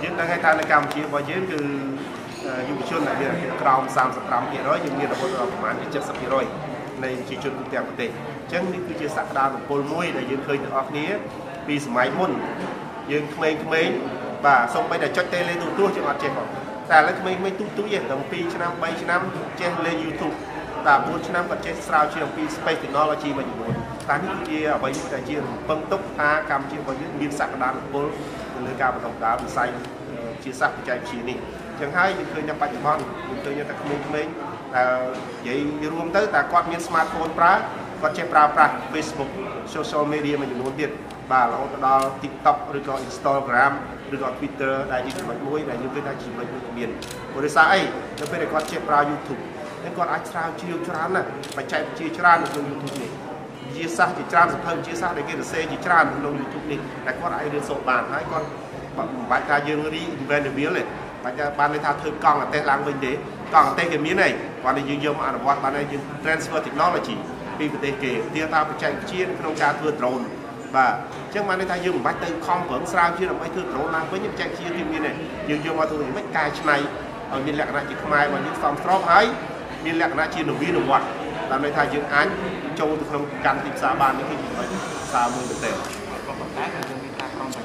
យើងដឹងថានៅកម្ពុជារបស់យើងគឺយុវជនដែលមានអាយុក្រោម35%យើងមានរហូតដល់ប្រមាណ70%នៃប្រជាជនទូទាំងប្រទេសអញ្ចឹងនេះគឺជាសក្តានុពលមួយដែលយើងឃើញទាំងអស់គ្នាពីសម័យមុនយើងក្មេងៗបាទសូម្បីតែចុចតេឡេទូរទស្សន៍យើងអត់ចេះផងតែឥឡូវក្មេងៗទូទៅទេដល់2ឆ្នាំ3ឆ្នាំចេះលេង YouTube តែ4ឆ្នាំគាត់ចេះស្រាវជ្រាវអំពី Space Technology មួយចំនួនតែនេះគឺជាអ្វីដែលជារំពឹងទុកថាកម្ពុជារបស់យើងមានសក្តានុពលនៅលើការបន្តដើរវិស័យជាសាស្ត្របច្ចេកវិទ្យានេះអញ្ចឹងហើយយើងឃើញថាបច្ចុប្បន្នយើងឃើញថាក្មេងៗដែលនិយាយរួមទៅតែគាត់មាន smartphone ប្រើគាត់ចេះប្រើប្រាស់ Facebook social media មួយចំនួនទៀតបាទរហូតដល់ TikTok ឬក៏ Instagram ឬក៏ Twitter ដែលជាចំណុចមួយដែលយើងឃើញថាចំណុចមួយមានព្រោះដោយសារអីនៅពេលដែលគាត់ចេះប្រើ YouTube ហើយគាត់អាចស្រាវជ្រាវច្រើនណាស់បច្ចេកវិទ្យាច្រើននៅក្នុង YouTube នេះវិទ្យាសាស្ត្រជាច្រើនសភៅវិទ្យាសាស្ត្រដែលគេសរសេរជាច្រើននៅក្នុង YouTube នេះតែគាត់អាចរៀនសូត្របានហើយគាត់មិនបាច់ថាយើង reinvent the wheel ទេបាច់ថាបានន័យថាធ្វើកង់អទេសឡើងវិញទេកង់អទេសគេមានហើយគាត់តែយើងយកមកអនុវត្តបានហើយយើង transfer technology ពីប្រទេសគេទាថាបច្ចេកវិទ្យាក្នុងការធ្វើ drone បាទអញ្ចឹងបានន័យថាយើងមិនបាច់ទៅខំប្រឹងស្រាវជ្រាវដើម្បីធ្វើ drone ឡើងវិញបច្ចេកវិទ្យាគេមានហើយយើងយកមកធ្វើមិនកែច្នៃឲ្យមានលក្ខណៈជាខ្មែររបស់យើងសមស្របហើយមានលក្ខណៈជានវានុវត្តន៍តាមន័យថាយើងអាចចូលទៅក្នុងកម្មទីផ្សារបាននេះគឺសារមួយមែនទេតែយើងមានការខំប្រឹង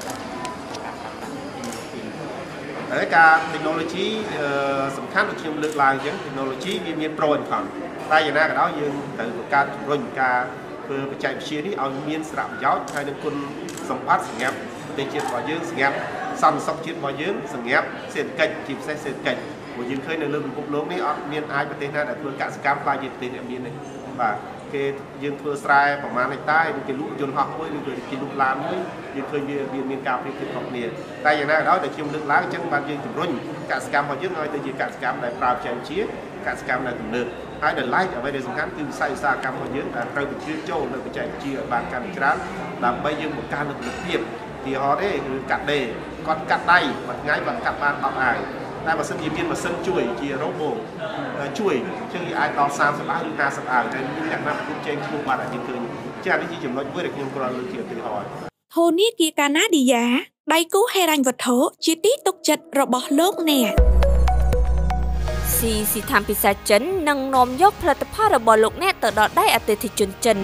ហើយការ technology សំខាន់ដូចខ្ញុំលើកឡើងអញ្ចឹង technology វាមាន pro and con តែយ៉ាងណាក៏ដោយយើងត្រូវបង្កើតជំរុញការធ្វើបច្ចេកវិទ្យានេះឲ្យមានសារៈប្រយោជន៍ហើយនឹងគុណសម្បត្តិសម្រាប់ប្រទេសជាតិរបស់យើងសម្រាប់សន្តិសុខជាតិរបស់យើងសម្រាប់សេដ្ឋកិច្ចជាពិសេសសេដ្ឋកិច្ចព្រោះយើងឃើញនៅលើពិភពលោកនេះអត់មានអាចប្រទេសណាដែលធ្វើកសិកម្មខ្លាចជាប្រទេសដែលមានទេបាទគេយើងធ្វើស្រែប្រមាណហិកតាគេលក់យន្តហោះមួយឬគេលក់ឡានមួយយើងឃើញវាមានការប្រៀបធៀបខុសគ្នាតែយ៉ាងណាក៏ដោយតែខ្ញុំលើកឡើងអញ្ចឹងបានយើងជំរុញកសិកម្មរបស់យើងឲ្យទៅជាកសិកម្មដែលប្រើបច្ចេកវិទ្យាកសិកម្មដែលទំនើបហើយដែលឡែកអ្វីដែលសំខាន់គឺវិស័យឧស្សាហកម្មរបស់យើងដែលត្រូវបញ្ជ្រាបចូលនៅបច្ចេកវិទ្យាឲ្យបានកាន់តែច្រើនដើម្បីយើងបង្កើននូវផលិតភាពទីហោទេគឺកាត់ដេរគាត់កាត់ដៃមួយថ្ងៃគាត់កាត់បាន10អាវតែបើសិនជាមានម៉ាស៊ីនជួយជា robot ជួយជាងអាចដល់30អាវឬ50អាវតែមានលក្ខណៈប្រកួតជែងខ្ពស់បាទយើងឃើញចា៎នេះជាចំណុចមួយដែលខ្ញុំគ្រាន់លើកជាឧទាហរណ៍ធនាគារកាណាឌីយ៉ាដៃគូហិរញ្ញវត្ថុជាទីទុកចិត្តរបស់លោកអ្នកស៊ីថាមពិសាចិននឹងនាំយកផលិតផលរបស់លោកអ្នកទៅដល់ដៃអតិថិជនចិន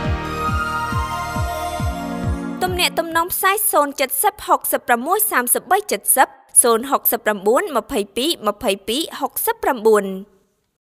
ទំនាក់ទំនងផ្សាយ070 66 33 70 069 22 22 69